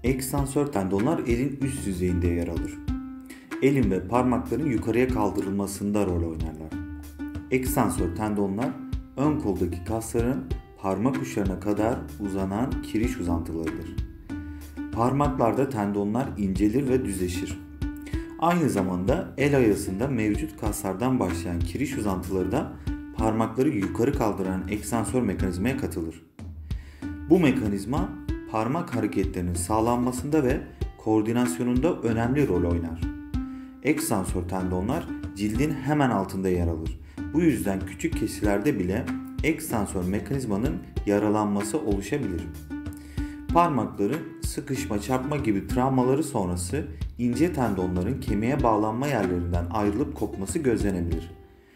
Ekstansör tendonlar elin üst yüzeyinde yer alır. Elin ve parmakların yukarıya kaldırılmasında rol oynarlar. Ekstansör tendonlar ön koldaki kasların parmak uçlarına kadar uzanan kiriş uzantılarıdır. Parmaklarda tendonlar incelir ve düzleşir. Aynı zamanda el ayasında mevcut kaslardan başlayan kiriş uzantıları da parmakları yukarı kaldıran ekstansör mekanizmaya katılır. Bu mekanizma parmak hareketlerinin sağlanmasında ve koordinasyonunda önemli rol oynar. Ekstansör tendonlar cildin hemen altında yer alır. Bu yüzden küçük kesilerde bile ekstansör mekanizmanın yaralanması oluşabilir. Parmakların sıkışma, çarpma gibi travmaları sonrası ince tendonların kemiğe bağlanma yerlerinden ayrılıp kopması gözlenebilir.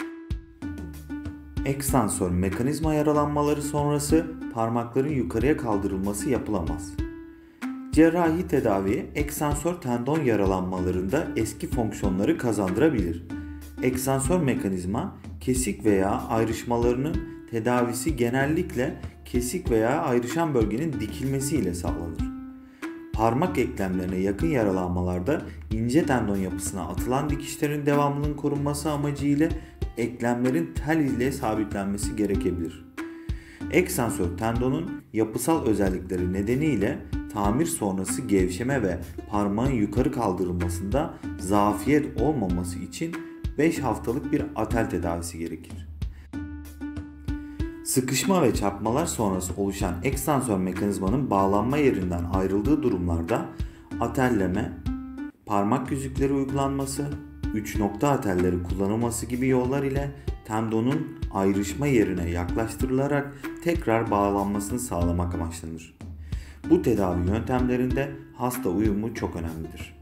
Ekstansör mekanizma yaralanmaları sonrası parmakların yukarıya kaldırılması yapılamaz. Cerrahi tedavi ekstansör tendon yaralanmalarında eski fonksiyonları kazandırabilir. Ekstansör mekanizma kesik veya ayrışmalarının tedavisi genellikle kesik veya ayrışan bölgenin dikilmesi ile sağlanır. Parmak eklemlerine yakın yaralanmalarda ince tendon yapısına atılan dikişlerin devamlılığının korunması amacıyla eklemlerin tel ile sabitlenmesi gerekebilir. Ekstansör tendonun yapısal özellikleri nedeniyle tamir sonrası gevşeme ve parmağın yukarı kaldırılmasında zafiyet olmaması için 5 haftalık bir atel tedavisi gerekir. Sıkışma ve çarpmalar sonrası oluşan ekstansör mekanizmanın bağlanma yerinden ayrıldığı durumlarda atelleme, parmak yüzükleri uygulanması, 3 nokta atelleri kullanılması gibi yollar ile tendonun ayrışma yerine yaklaştırılarak tekrar bağlanmasını sağlamak amaçlanır. Bu tedavi yöntemlerinde hasta uyumu çok önemlidir.